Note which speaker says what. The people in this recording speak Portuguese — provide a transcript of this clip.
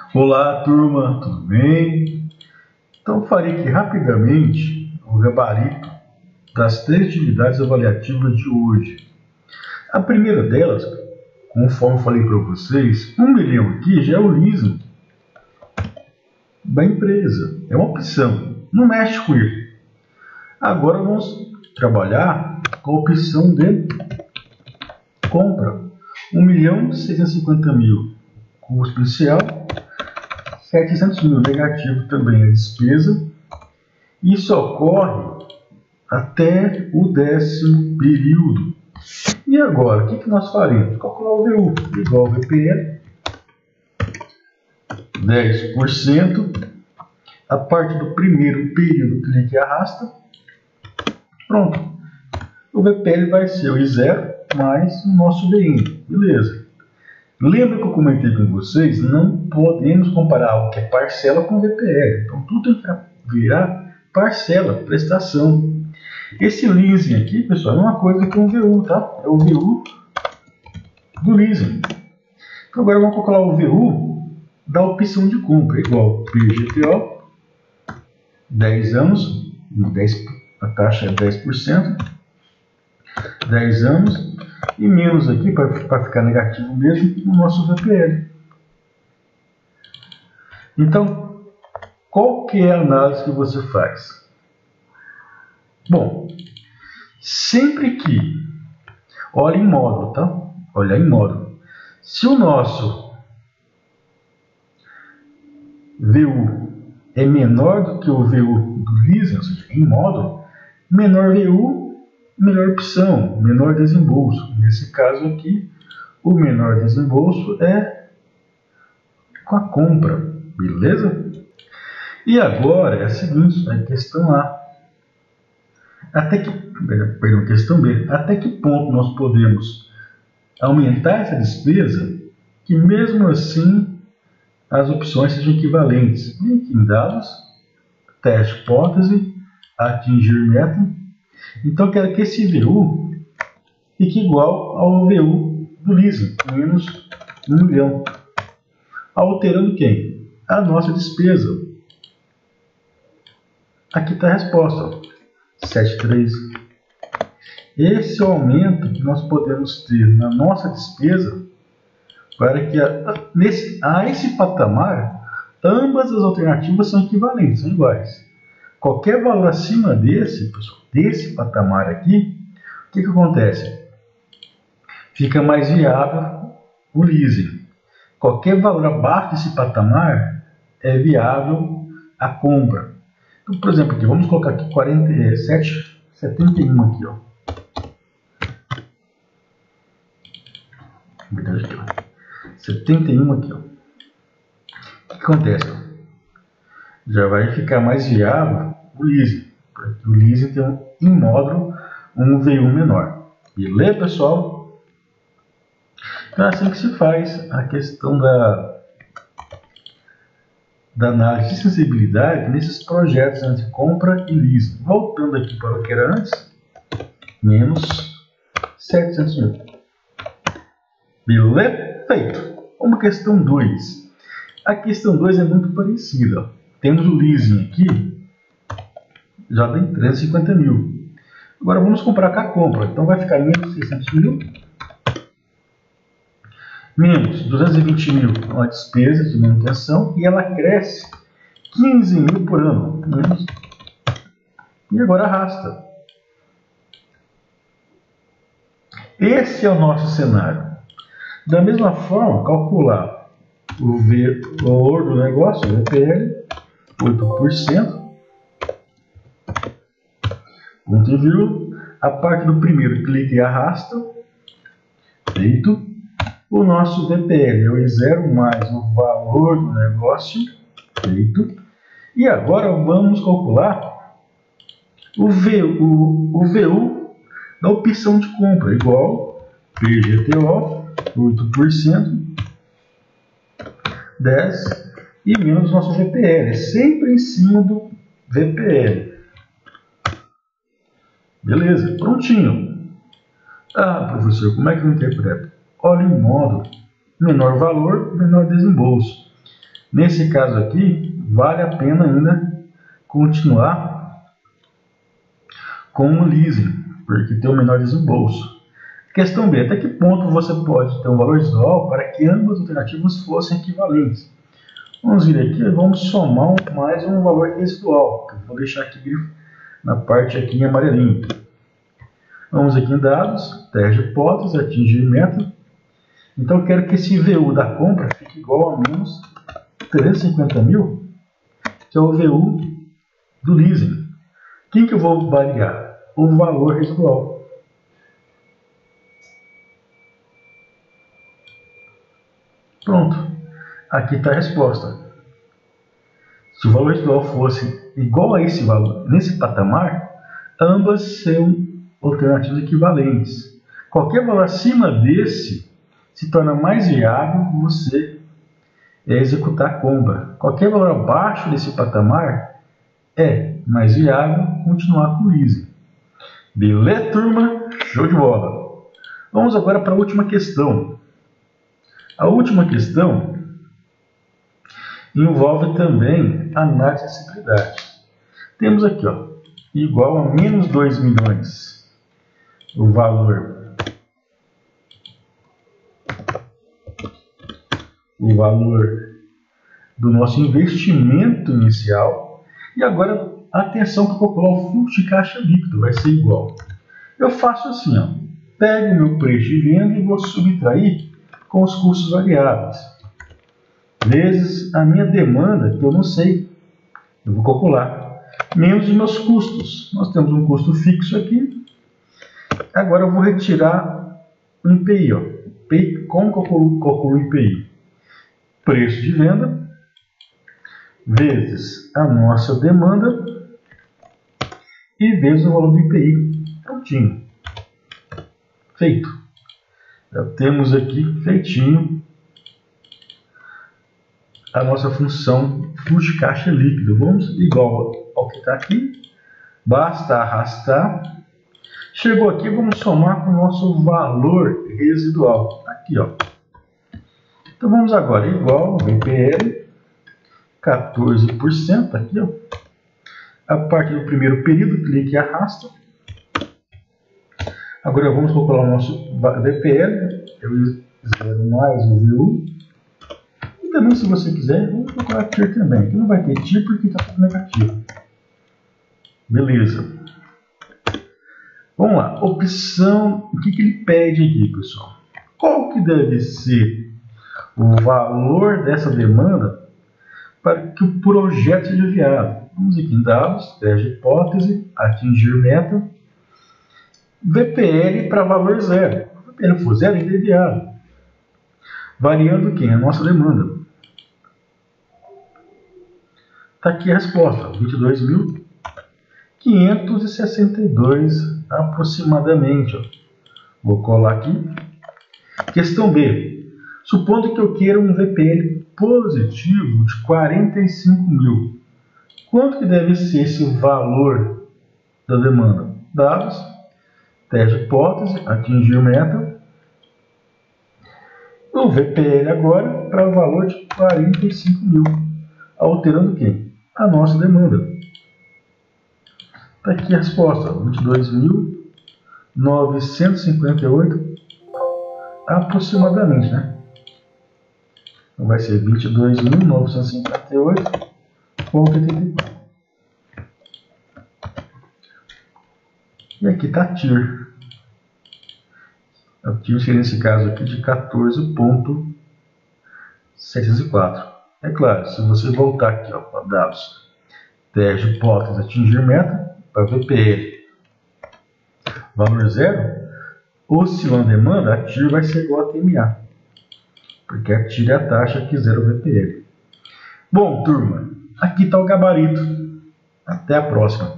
Speaker 1: Olá, turma, tudo bem? Então, farei aqui rapidamente o gabarito das três atividades avaliativas de hoje. A primeira delas, conforme eu falei para vocês, 1 milhão aqui já é o leasing da empresa, é uma opção, não mexe com ele. Agora vamos trabalhar com a opção de compra, 1.650.000 custo inicial, 700.000 negativo também a despesa. Isso ocorre até o 10º período. E agora, o que nós faremos? Calcular o VU igual ao VPL, 10%, a parte do primeiro período, clique e arrasta. Pronto. O VPL vai ser o I0 mais o nosso VN. Beleza. Lembra que eu comentei com vocês? Não podemos comparar o que é parcela com VPL. Então tudo tem que virar parcela, prestação. Esse leasing aqui, pessoal, é uma coisa que é um VU, tá? É o VU do leasing. Então agora vamos calcular o VU da opção de compra, igual PGTO, 10 anos, a taxa é 10%, 10 anos, e menos aqui, para ficar negativo mesmo, o nosso VPL. Então, qual que é a análise que você faz? Bom, sempre que, olha em módulo, tá? Olha em módulo. Se o nosso VU é menor do que o VU do leasing, ou seja, em módulo, menor VU, melhor opção, menor desembolso. Nesse caso aqui, o menor desembolso é com a compra, beleza? E agora é a seguinte, a questão A. Questão B. Até que ponto nós podemos aumentar essa despesa que mesmo assim as opções sejam equivalentes? Link em dados, teste hipótese, atingir meta. Então eu quero que esse VU fique igual ao VU do leasing, menos 1 milhão. Alterando quem? A nossa despesa. Aqui está a resposta, 7,3. Esse é o aumento que nós podemos ter na nossa despesa para que a esse patamar ambas as alternativas são equivalentes, são iguais. Qualquer valor acima desse patamar aqui, o que acontece? Fica mais viável o leasing. Qualquer valor abaixo desse patamar é viável a compra. Então, por exemplo, aqui, vamos colocar aqui 71 aqui, ó. 71 aqui, ó. O que acontece? Já vai ficar mais viável o leasing, porque o leasing tem em módulo um VU menor. Beleza, pessoal? Então é assim que se faz a questão da análise de sensibilidade nesses projetos de compra e leasing. Voltando aqui para o que era antes, menos 700.000. Beleza? Feito. Vamos à questão 2. A questão 2 é muito parecida. Temos o leasing aqui, já tem 350.000. Agora vamos comparar com a compra. Então vai ficar menos 600.000, menos 220.000 a despesa de manutenção, e ela cresce 15.000 por ano. Menos. E agora arrasta. Esse é o nosso cenário. Da mesma forma, calcular o valor do negócio, o VPL, 8%, ponto e vírgula, a parte do primeiro clique e arrasta, feito. O nosso VPL é o I0 mais o valor do negócio, feito. E agora vamos calcular o VU da opção de compra, igual PGTO, 8%, 10 e menos o nosso VPL, é sempre em cima do VPL. Beleza, prontinho. Ah, professor, como é que eu interpreto? Olha em módulo, menor valor, menor desembolso. Nesse caso aqui, vale a pena ainda continuar com o leasing, porque tem o menor desembolso. Questão B, até que ponto você pode ter um valor residual para que ambas as alternativas fossem equivalentes? Vamos vir aqui e vamos somar mais um valor residual, que eu vou deixar aqui na parte aqui em amarelinho. Vamos aqui em dados, teste de hipótese, atingir meta. Então eu quero que esse VU da compra fique igual a menos 350 mil, que é o VU do leasing. Quem que eu vou variar? O valor residual. Pronto. Aqui está a resposta. Se o valor residual fosse igual a esse valor, nesse patamar, ambas são alternativas equivalentes. Qualquer valor acima desse se torna mais viável você executar a compra. Qualquer valor abaixo desse patamar é mais viável continuar com o leasing. Beleza, turma? Show de bola! Vamos agora para a última questão. A última questão envolve também análise de acessibilidade. Temos aqui, ó, igual a menos 2 milhões o valor do nosso investimento inicial. E agora, atenção que eu vou colocar o fluxo de caixa líquido, vai ser igual. Eu faço assim, ó, pego o meu preço de venda e vou subtrair com os custos variáveis, vezes a minha demanda, que eu não sei, eu vou calcular, menos os meus custos. Nós temos um custo fixo aqui. Agora eu vou retirar o IPI. Ó. Como que eu calculo o IPI? Preço de venda vezes a nossa demanda e vezes o valor do IPI. Prontinho. Feito. Já temos aqui feitinho a nossa função fluxo de caixa líquido. Vamos igual ao que está aqui. Basta arrastar. Chegou aqui, vamos somar com o nosso valor residual. Aqui, ó. Então vamos agora igual VPL 14%. Aqui, ó. A partir do primeiro período, clique e arrasta. Agora vamos calcular o nosso VPL, eu 0 mais o VU. E também, se você quiser, vamos calcular TIR também. Aqui não vai ter TIR porque está tudo negativo. Beleza. Vamos lá. Opção, o que ele pede aqui, pessoal? Qual que deve ser o valor dessa demanda para que o projeto seja viável? Vamos aqui em dados, teste de hipótese, atingir meta. VPL para valor zero. Se o VPL for zero, ele é viável. Variando quem? A nossa demanda. Está aqui a resposta. 22.562 aproximadamente. Ó. Vou colar aqui. Questão B. Supondo que eu queira um VPL positivo de 45 mil. Quanto que deve ser esse valor da demanda? Dados. Teste de hipótese, atingir meta. O VPL agora para o valor de 45 mil. Alterando quem? A nossa demanda. Está aqui a resposta. 22.958 aproximadamente, né? Então vai ser 22.958,84. E aqui está a TIR. A TIR seria nesse caso aqui de 14.704. É claro, se você voltar aqui para dados, teste de hipótese, atingir meta, para VPL, valor zero, oscilando a demanda, a TIR vai ser igual a TMA. Porque a TIR é a taxa que zera o VPL. Bom, turma, aqui está o gabarito. Até a próxima.